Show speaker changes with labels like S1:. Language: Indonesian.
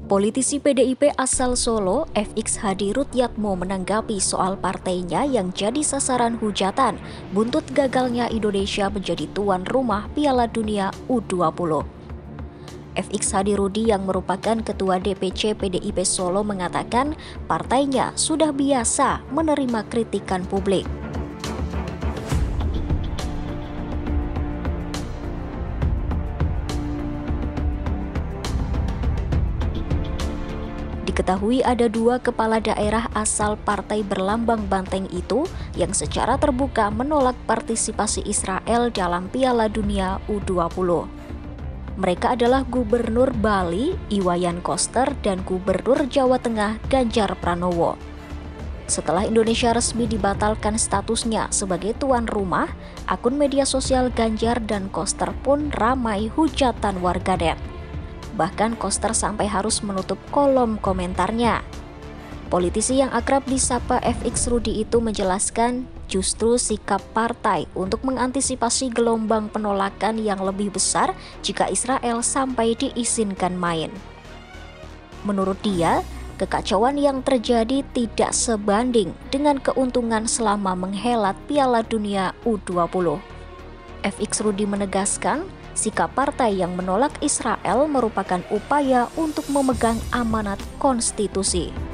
S1: Politisi PDIP asal Solo, FX Hadi Rutyatmo menanggapi soal partainya yang jadi sasaran hujatan buntut gagalnya Indonesia menjadi tuan rumah Piala Dunia U20. FX Hadi Rudi yang merupakan Ketua DPC PDIP Solo mengatakan partainya sudah biasa menerima kritikan publik. Diketahui ada dua kepala daerah asal partai berlambang banteng itu yang secara terbuka menolak partisipasi Israel dalam Piala Dunia U20. Mereka adalah Gubernur Bali, Iwayan Koster, dan Gubernur Jawa Tengah, Ganjar Pranowo. Setelah Indonesia resmi dibatalkan statusnya sebagai tuan rumah, akun media sosial Ganjar dan Koster pun ramai hujatan warganet. Bahkan Koster sampai harus menutup kolom komentarnya. Politisi yang akrab disapa FX Rudi itu menjelaskan justru sikap partai untuk mengantisipasi gelombang penolakan yang lebih besar jika Israel sampai diizinkan main. Menurut dia, kekacauan yang terjadi tidak sebanding dengan keuntungan selama menghelat Piala Dunia U20. FX Rudi menegaskan, sikap partai yang menolak Israel merupakan upaya untuk memegang amanat konstitusi.